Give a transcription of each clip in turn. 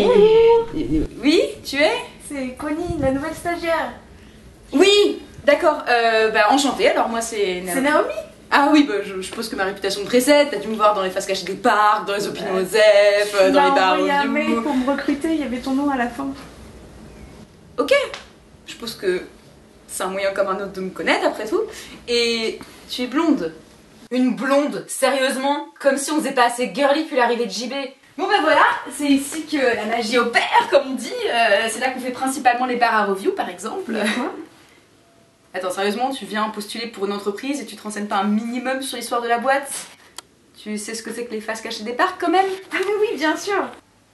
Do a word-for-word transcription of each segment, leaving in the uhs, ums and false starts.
Oui. Oui, tu es? C'est Connie, la nouvelle stagiaire. Oui, d'accord. Euh, bah enchantée, alors moi c'est Naomi. C'est Naomi? Ah oui, bah je, je suppose que ma réputation me précède. T'as dû me voir dans les faces cachées des parcs, dans les Opinions Osef, euh, dans les bars Il y a un Review. mail pour me recruter, il y avait ton nom à la fin. Ok, je suppose que c'est un moyen comme un autre de me connaître après tout. Et tu es blonde. Une blonde? Sérieusement? Comme si on faisait pas assez girly depuis l'arrivée de J B. Bon bah voilà, c'est ici que la magie opère, comme on dit. Euh, c'est là qu'on fait principalement les bars à review, par exemple. Quoi? Attends, sérieusement, tu viens postuler pour une entreprise et tu te renseignes pas un minimum sur l'histoire de la boîte? Tu sais ce que c'est que les faces cachées des parcs, quand même? Ah mais oui, bien sûr.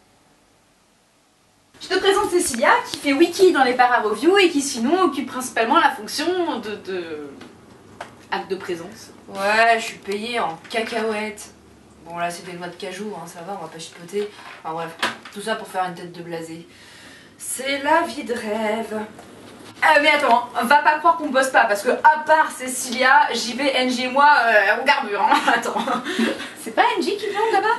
Je te présente Cécilia, qui fait wiki dans les bars à review et qui sinon occupe principalement la fonction de... de... acte de présence. Ouais, je suis payée en cacahuètes. Bon là c'était une noix de cajou, hein, ça va, on va pas chipoter. Enfin bref, tout ça pour faire une tête de blasé. C'est la vie de rêve. Ah mais attends, va pas croire qu'on bosse pas, parce que à part Cécilia, J B, N J et moi, euh, on carbure, hein. Attends. C'est pas N J qui blonde là-bas?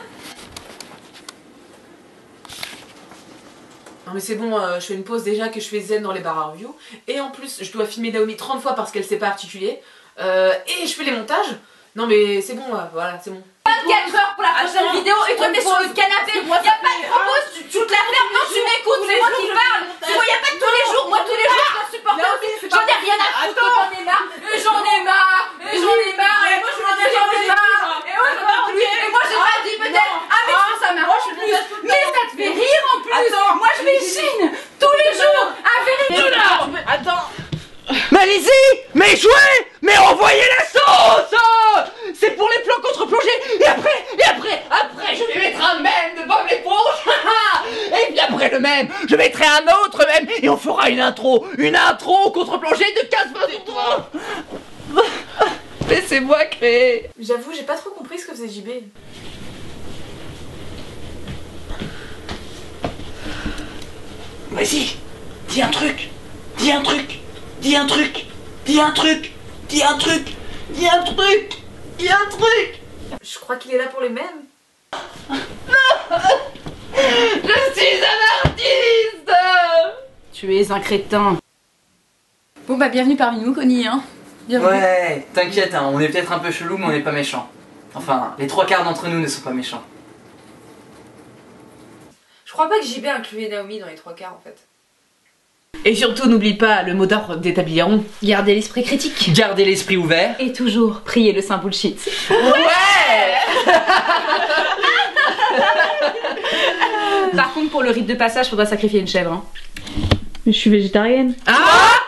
Non mais c'est bon, euh, je fais une pause déjà que je fais zen dans les bars à review. Et en plus, je dois filmer Naomi trente fois parce qu'elle sait pas articuler. Euh, et je fais les montages. Non mais c'est bon, euh, voilà, c'est bon. vingt-quatre heures pour la prochaine Attends, vidéo et toi t'es sur le canapé. Y'a pas de propos, tu, tu te la fermes, non tu m'écoutes, c'est moi qui parle. Tu vois, y'a pas de tous les jours, moi tous les jours je t'en supporte. J'en ai rien à foutre, j'en ai marre, et j'en ai marre, et j'en ai marre, et moi je m'en ai j'en ai marre, et moi je m'en plus, et moi j'ai pas dit peut-être, ah mais je ça m'arrange plus, mais ça te fait rire en plus. Moi je vais chine tous les jours, un véritable. Attends. Mais allez-y, mais jouez, mais envoyez la sauce. C'est pour les plans contre-plongée. Et après, et après, après, je vais mettre un mème de Bob l'éponge. Et puis après le mème, je mettrai un autre mème. Et on fera une intro, une intro contre-plongée de quinze minutes. Laissez-moi créer. J'avoue, j'ai pas trop compris ce que faisait J B. Vas-y, dis un truc, dis un truc, dis un truc, dis un truc, dis un truc, dis un truc, dis un truc. Je crois qu'il est là pour les mêmes. Je suis un artiste. Tu es un crétin. Bon bah bienvenue parmi nous, Connie, hein. Bienvenue. Ouais, t'inquiète, hein, on est peut-être un peu chelou, mais on n'est pas méchants. Enfin, les trois quarts d'entre nous ne sont pas méchants. Je crois pas que J B incluait Naomi dans les trois quarts en fait. Et surtout, n'oublie pas le mot d'ordre des tabliérons. Gardez l'esprit critique. Gardez l'esprit ouvert. Et toujours, priez le saint bullshit. Ouais. Par contre, pour le rite de passage, faudra sacrifier une chèvre. Hein. Je suis végétarienne. Ah.